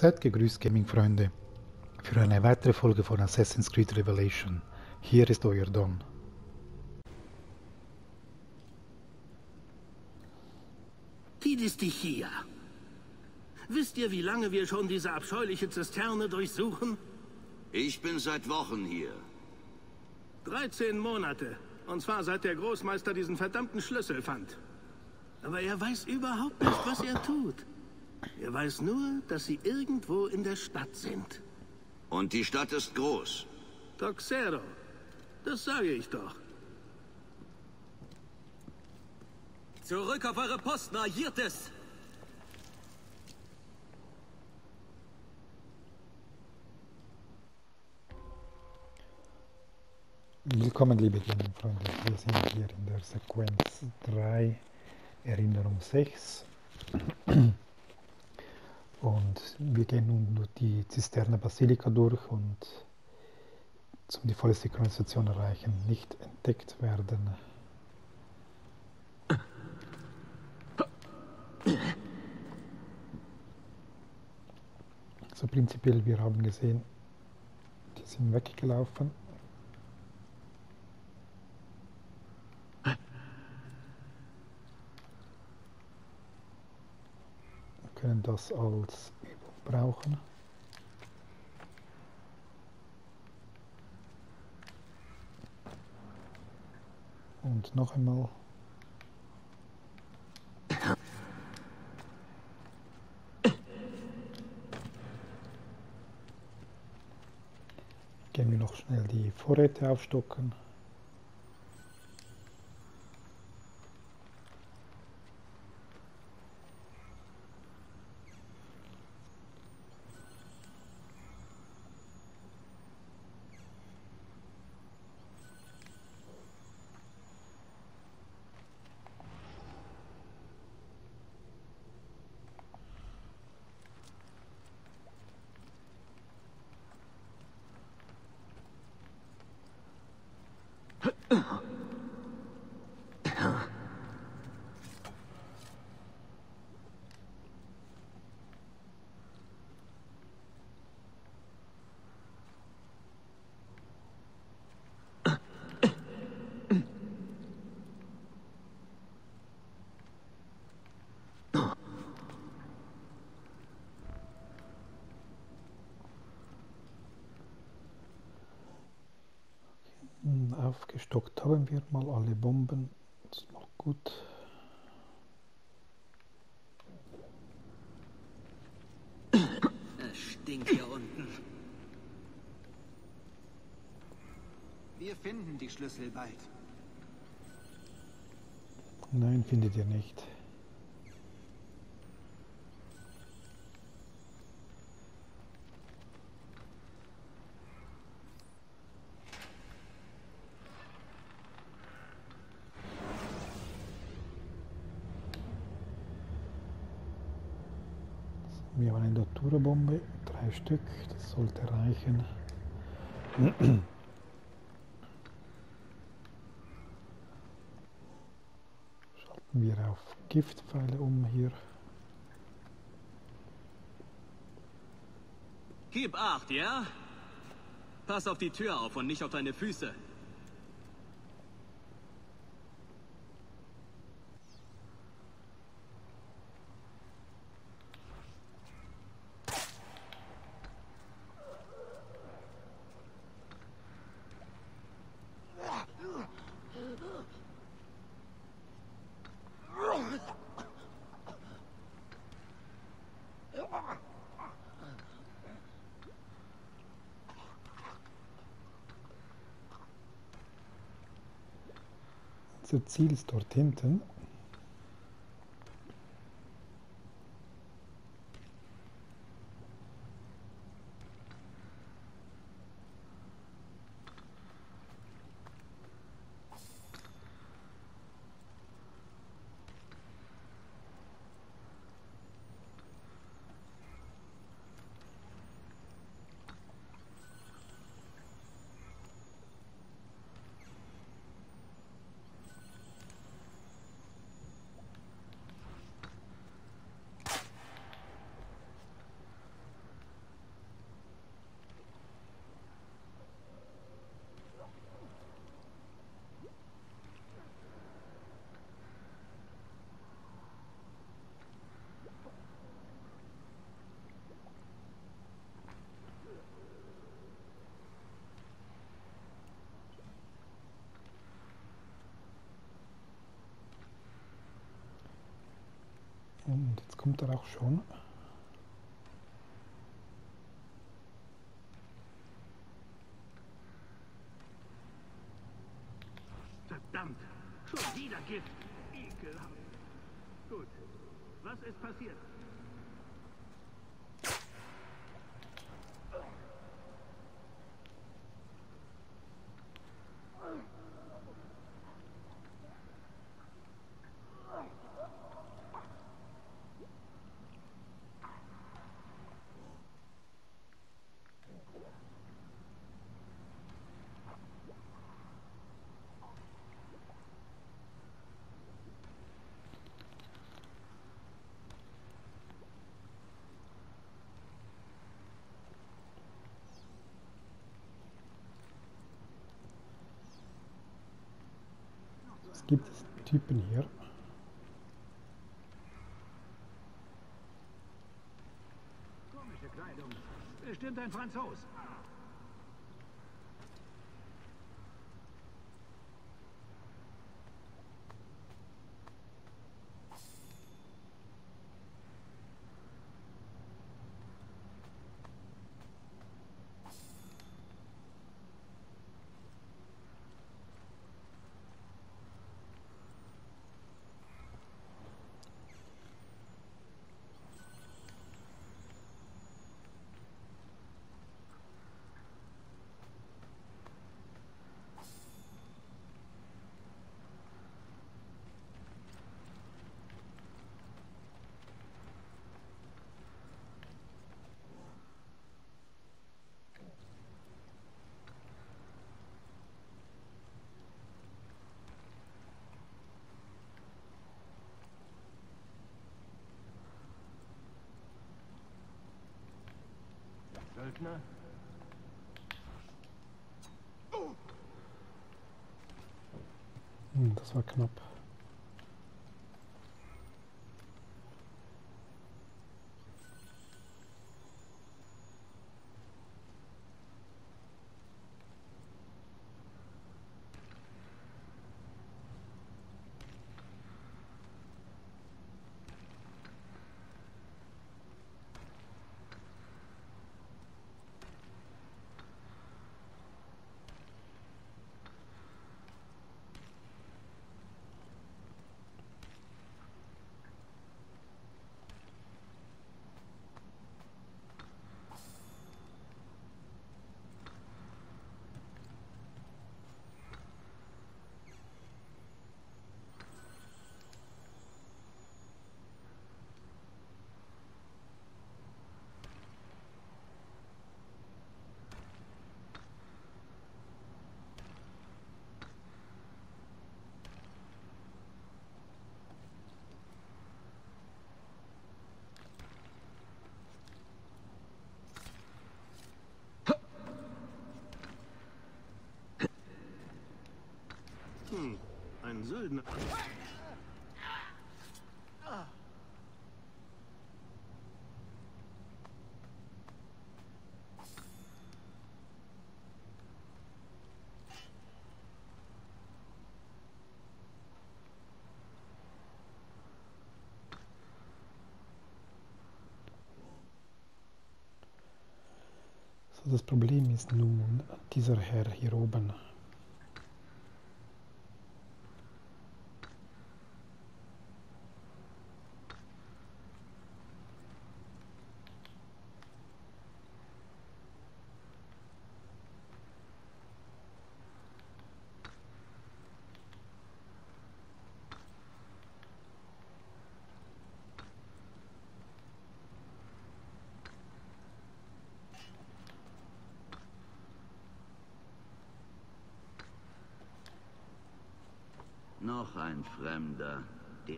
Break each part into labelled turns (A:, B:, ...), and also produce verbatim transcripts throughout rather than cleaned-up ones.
A: Seid gegrüßt, Gaming-Freunde, für eine weitere Folge von Assassin's Creed Revelation. Hier ist euer Don.
B: Tidis Stichia. Wisst ihr, wie lange wir schon diese abscheuliche Zisterne durchsuchen?
C: Ich bin seit Wochen hier.
B: dreizehn Monate. Und zwar seit der Großmeister diesen verdammten Schlüssel fand. Aber er weiß überhaupt nicht, was er tut. Er weiß nur, dass sie irgendwo in der Stadt sind.
C: Und die Stadt ist groß.
B: Toxero. Das sage ich doch.
D: Zurück auf eure Posten, Aiertes!
A: Willkommen, liebe Gaming-Freunde. Wir sind hier in der Sequenz drei, Erinnerung sechs. Und wir gehen nun durch die Zisterne Basilika durch und zum die volle Synchronisation erreichen, nicht entdeckt werden. So prinzipiell, wir haben gesehen, die sind weggelaufen. Wir können das als Übung brauchen. Und noch einmal. Gehen wir noch schnell die Vorräte aufstocken. Aufgestockt haben wir mal alle Bomben. Das ist mal gut.
D: Es stinkt hier unten.
E: Wir finden die Schlüssel bald.
A: Nein, findet ihr nicht. Wir haben eine Datura-Bombe, drei Stück, das sollte reichen. Schalten wir auf Giftpfeile um hier.
D: Gib acht, ja? Pass auf die Tür auf und nicht auf deine Füße.
A: Unser Ziel ist dort hinten. Und jetzt kommt er auch schon.
B: Verdammt! Schon wieder Gift! Ekelhaft! Gut. Was ist passiert?
A: Was gibt es Typen hier?
B: Komische Kleidung. Bestimmt ein Franzos. Söldner?
A: Hm, das war knapp.
B: Hm, ein Söldner.
A: So, das Problem ist nun dieser Herr hier oben.
C: Noch ein Fremder. Der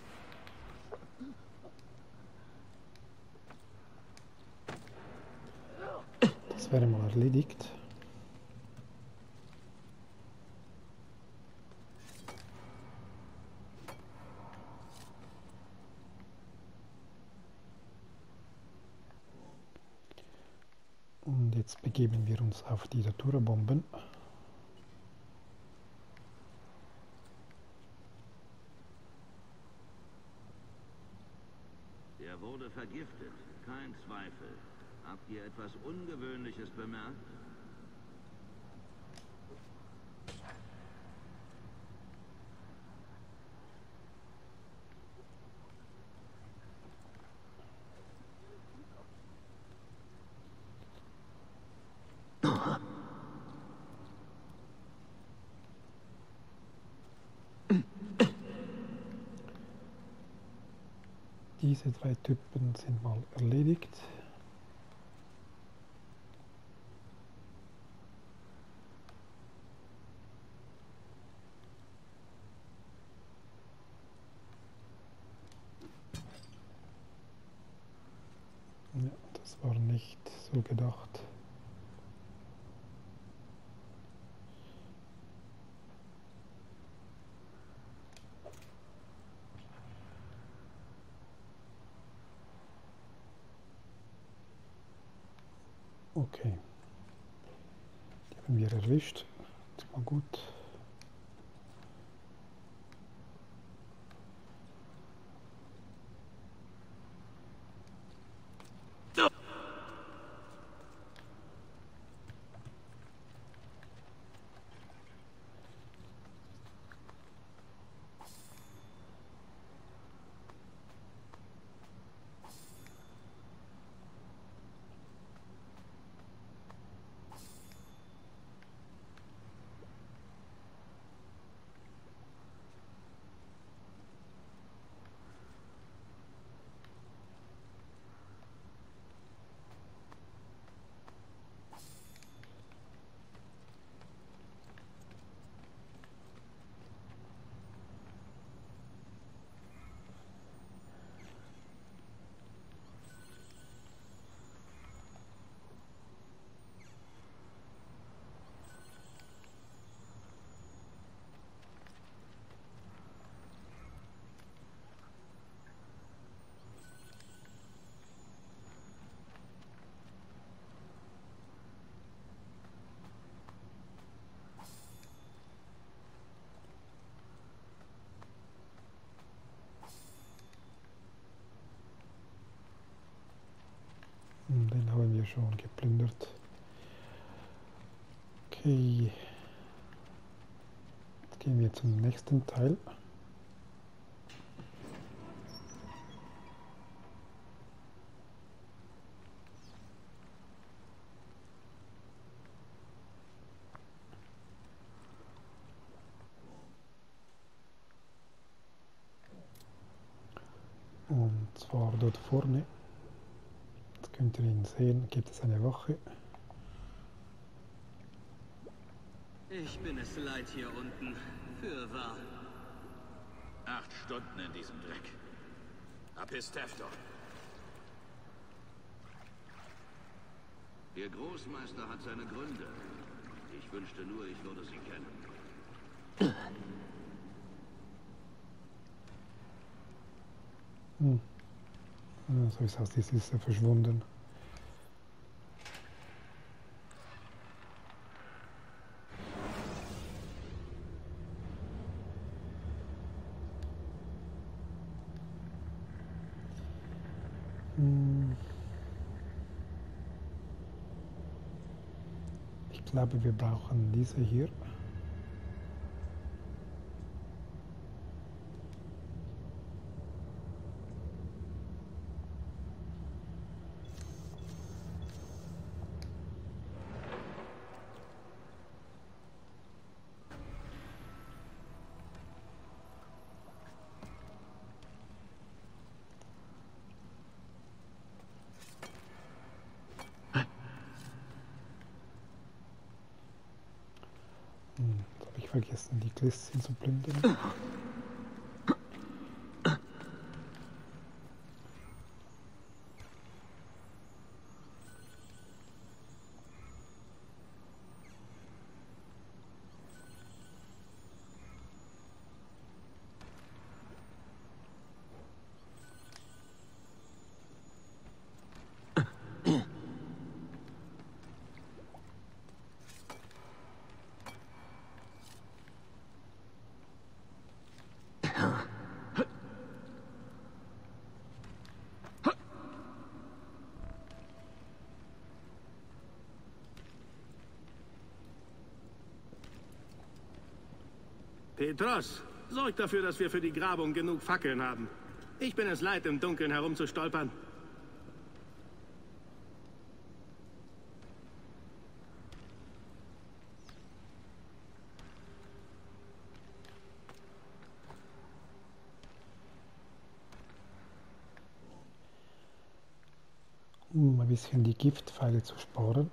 A: Das wäre mal erledigt. Und jetzt begeben wir uns auf die Datura-Bomben.
C: Er wurde vergiftet, kein Zweifel. Habt ihr etwas Ungewöhnliches bemerkt?
A: Diese drei Typen sind mal erledigt. Ja, das war nicht so gedacht. Okay, die haben wir erwischt. Das war gut. Den haben wir schon geplündert. Okay. Jetzt gehen wir zum nächsten Teil. Und zwar dort vorne. Könnt ihr ihn sehen, gibt es eine Wache.
D: Ich bin es leid hier unten. Fürwahr.
F: Acht Stunden in diesem Dreck. Apistefton.
C: Ihr Großmeister hat seine Gründe. Ich wünschte nur, ich würde sie kennen.
A: Hm. So ist aus dieser Liste verschwunden. Hm. Ich glaube, wir brauchen diese hier. Vergessen, die Glisschen zu plündern.
B: Petros, sorg dafür, dass wir für die Grabung genug Fackeln haben. Ich bin es leid, im Dunkeln herumzustolpern.
A: Um ein bisschen die Giftpfeile zu sparen.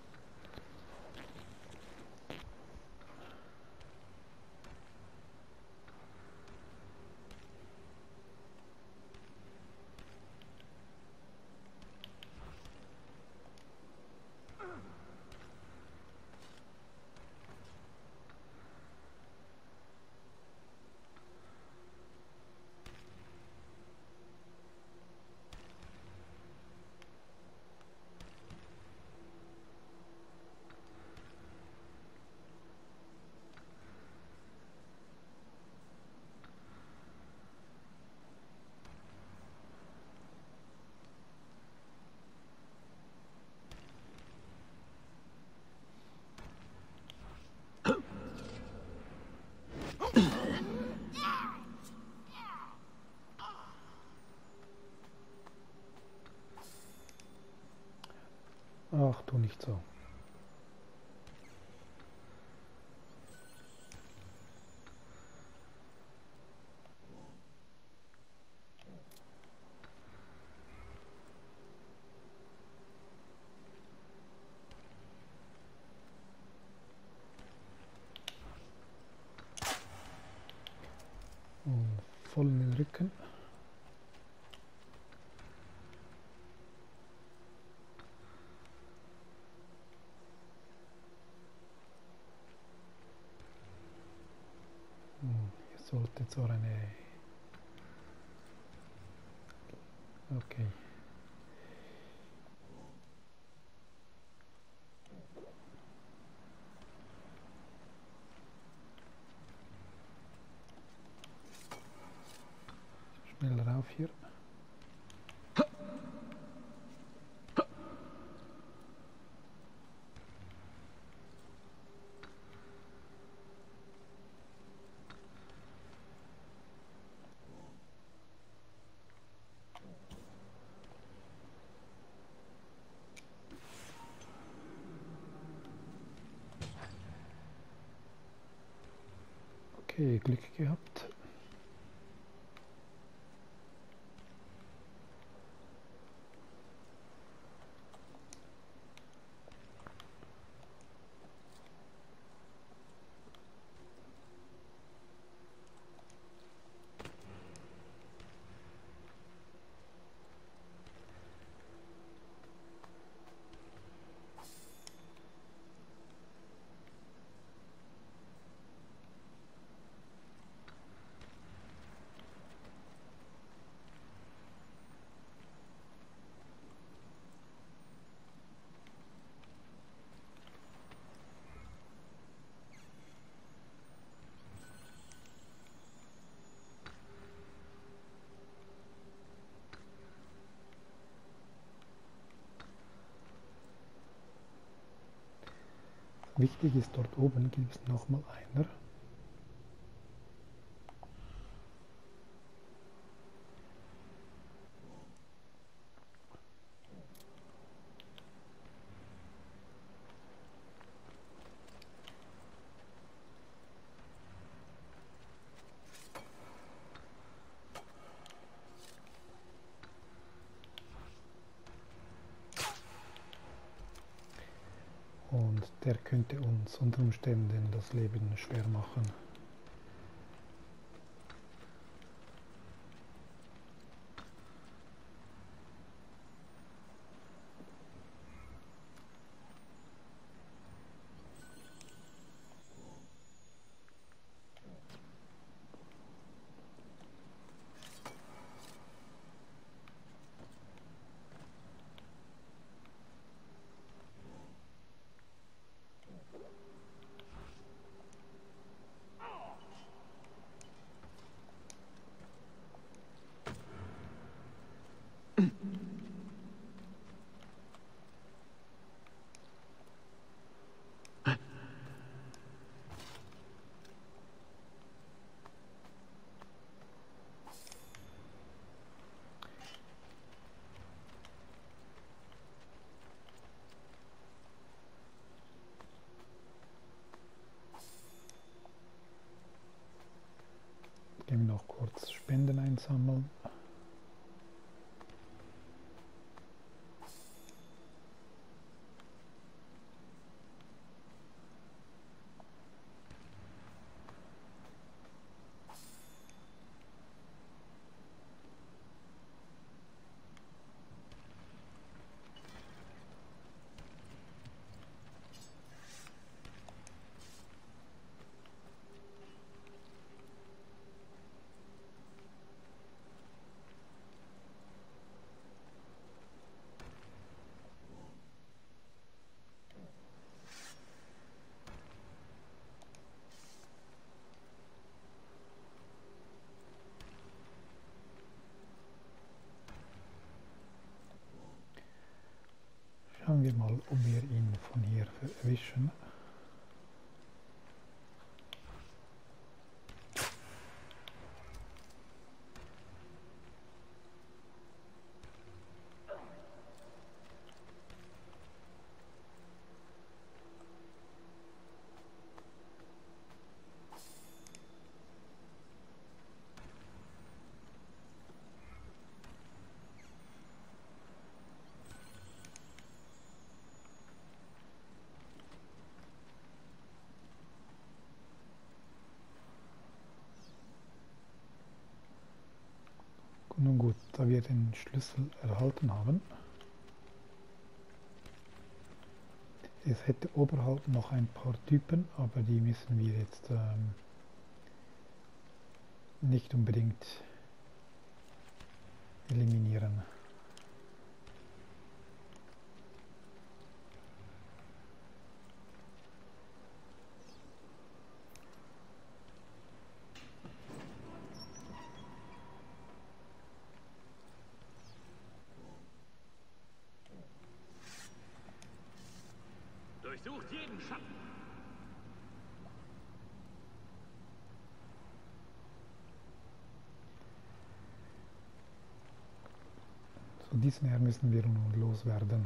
A: Ach, tu nicht so. Und voll in den Rücken. Hier sollte jetzt auch eine... Okay. Schnell rauf hier. Okay, Glück gehabt. Wichtig ist, dort oben gibt es nochmal einer. Und der könnte uns unter Umständen das Leben schwer machen. ob wir ihn von hier erwischen. Nun gut, da wir den Schlüssel erhalten haben, es hätte oberhalb noch ein paar Typen, aber die müssen wir jetzt ähm, nicht unbedingt eliminieren.
F: Durchsucht jeden Schatten.
A: So, diesen Herr müssen wir nun loswerden.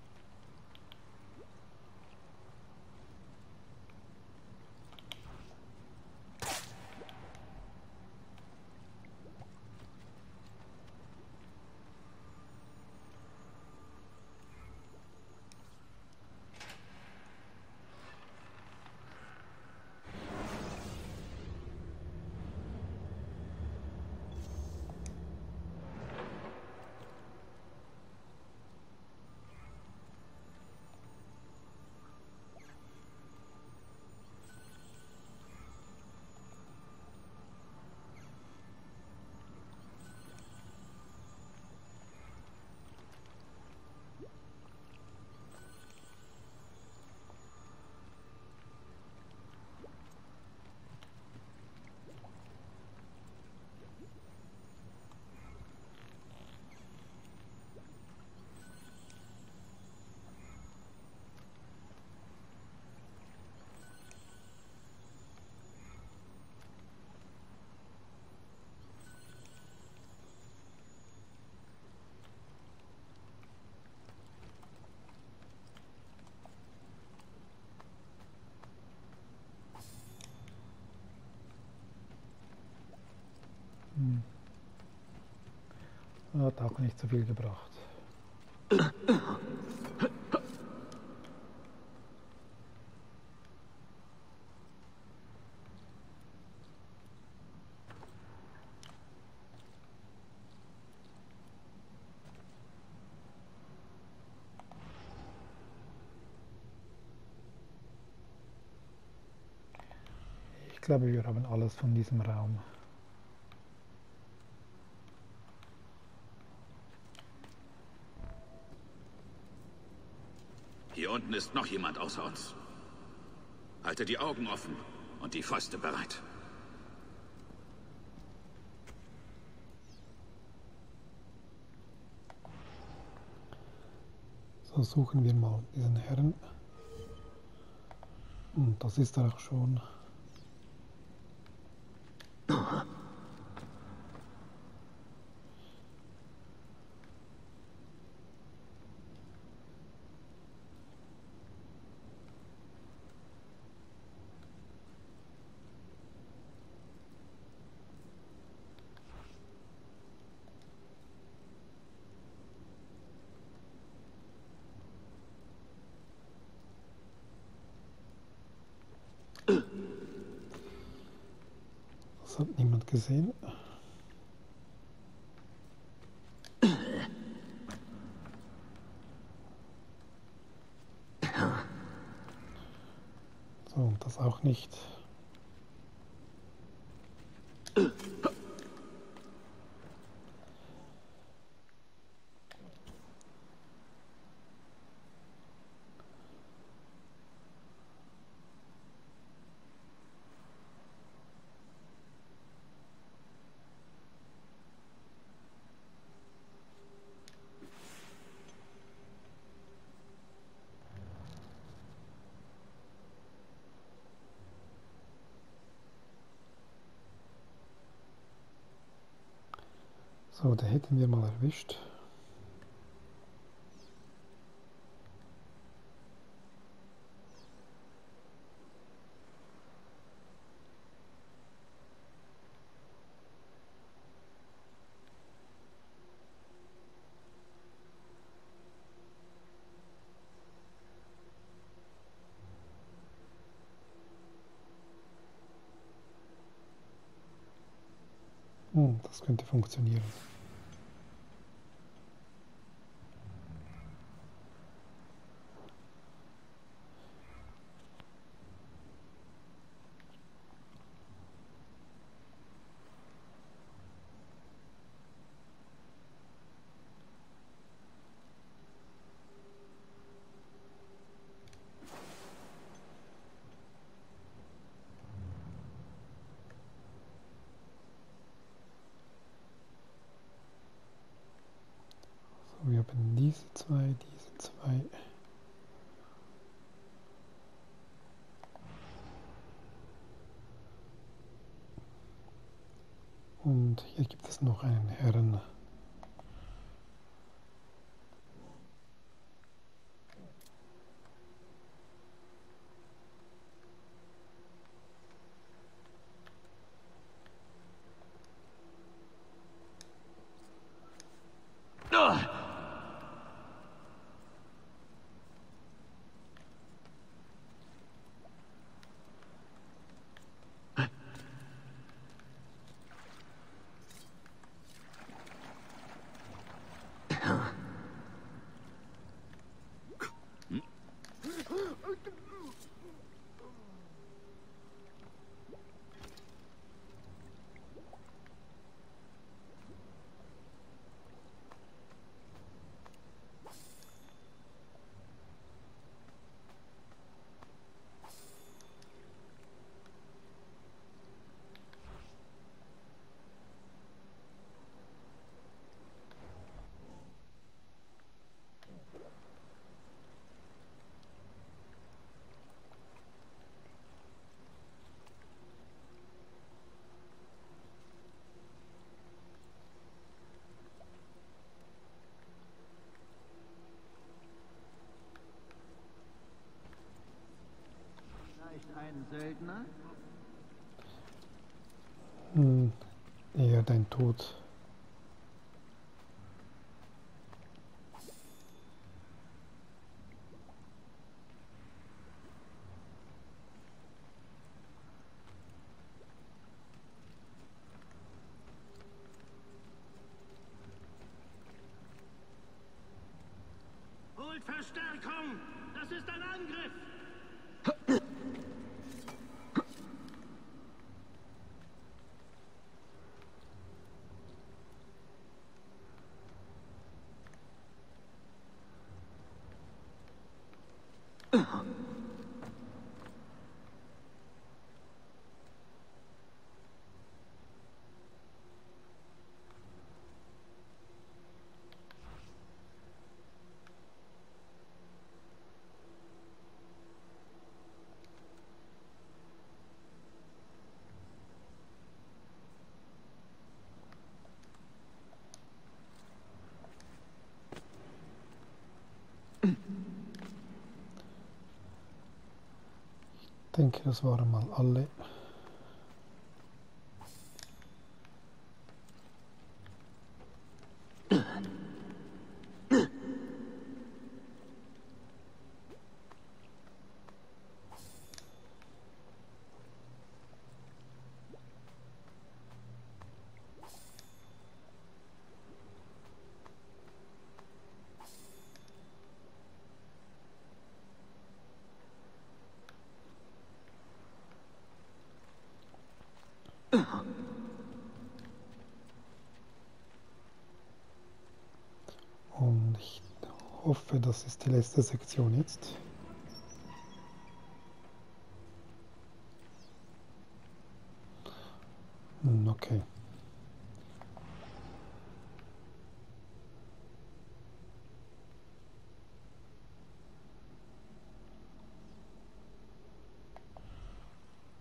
A: Hm. Hat auch nicht so viel gebracht. Ich glaube, wir haben alles von diesem Raum.
F: Hier unten ist noch jemand außer uns. Halte die Augen offen und die Fäuste bereit.
A: So, suchen wir mal diesen Herrn. Und das ist er auch schon. Das hat niemand gesehen. So, und das auch nicht. So, da hätten wir mal erwischt. Hm, das könnte funktionieren. Wir haben diese zwei, diese zwei. Und hier gibt es noch einen Herrn.
E: Ein Söldner?
A: Hm, eher dein Tod.
B: Holt Verstärkung! Das ist ein Angriff!
A: Ich denke, das waren mal alle. Und ich hoffe, das ist die letzte Sektion jetzt. Hm, okay.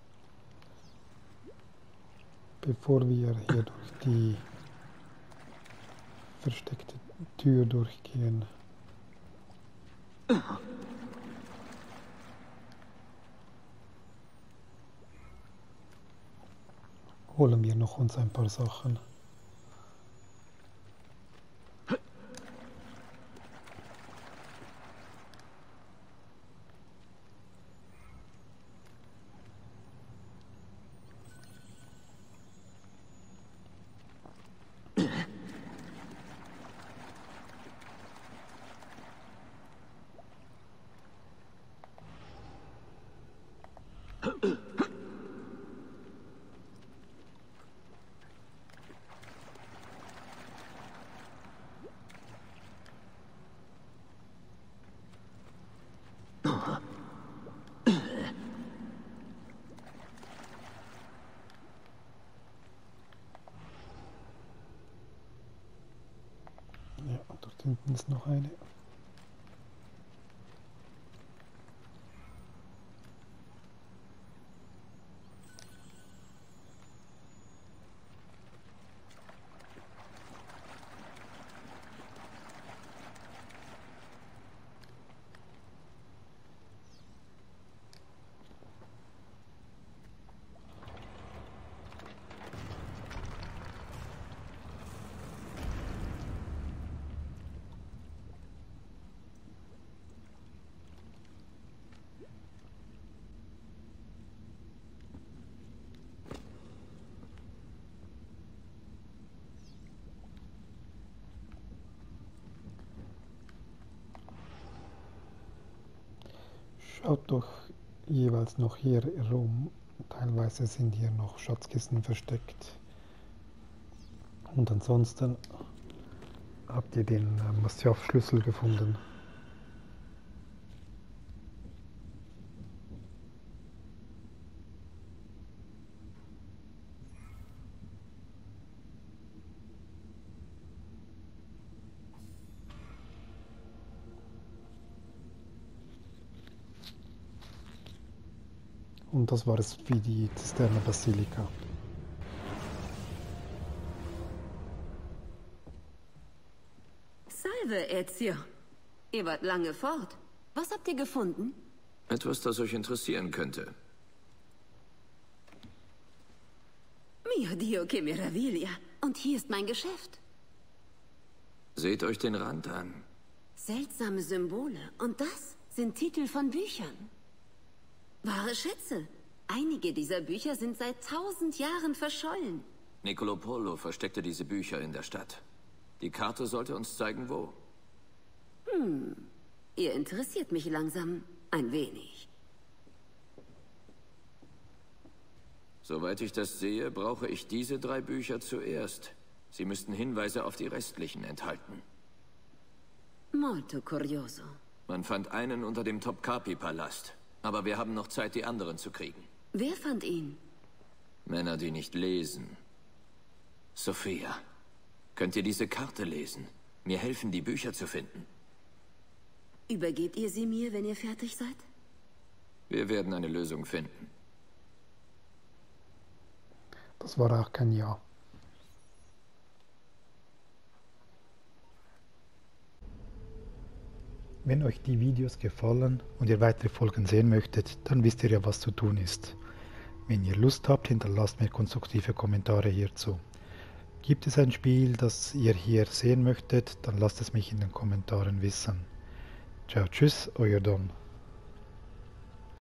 A: Bevor wir hier durch die versteckte Tür durchgehen. Holen wir noch uns ein paar Sachen. Ja, dort hinten ist noch eine. Schaut doch jeweils noch hier rum. Teilweise sind hier noch Schatzkisten versteckt. Und ansonsten habt ihr den Masyaf-Schlüssel gefunden. Und das war es für die Zisterne Basilika.
G: Salve, Ezio. Ihr wart lange fort. Was habt ihr gefunden?
H: Etwas, das euch interessieren könnte.
G: Mio Dio che meraviglia. Und hier ist mein Geschäft.
H: Seht euch den Rand an.
G: Seltsame Symbole. Und das sind Titel von Büchern. Wahre Schätze. Einige dieser Bücher sind seit tausend Jahren verschollen.
H: Niccolo Polo versteckte diese Bücher in der Stadt. Die Karte sollte uns zeigen, wo.
G: Hm. Ihr interessiert mich langsam ein wenig.
H: Soweit ich das sehe, brauche ich diese drei Bücher zuerst. Sie müssten Hinweise auf die restlichen enthalten.
G: Molto curioso.
H: Man fand einen unter dem Topkapi-Palast. Aber wir haben noch Zeit, die anderen zu kriegen.
G: Wer fand ihn?
H: Männer, die nicht lesen. Sophia, könnt ihr diese Karte lesen? Mir helfen, die Bücher zu finden.
G: Übergebt ihr sie mir, wenn ihr fertig seid?
H: Wir werden eine Lösung finden.
A: Das war auch kein Ja. Wenn euch die Videos gefallen und ihr weitere Folgen sehen möchtet, dann wisst ihr ja, was zu tun ist. Wenn ihr Lust habt, hinterlasst mir konstruktive Kommentare hierzu. Gibt es ein Spiel, das ihr hier sehen möchtet, dann lasst es mich in den Kommentaren wissen. Ciao, tschüss, euer Don.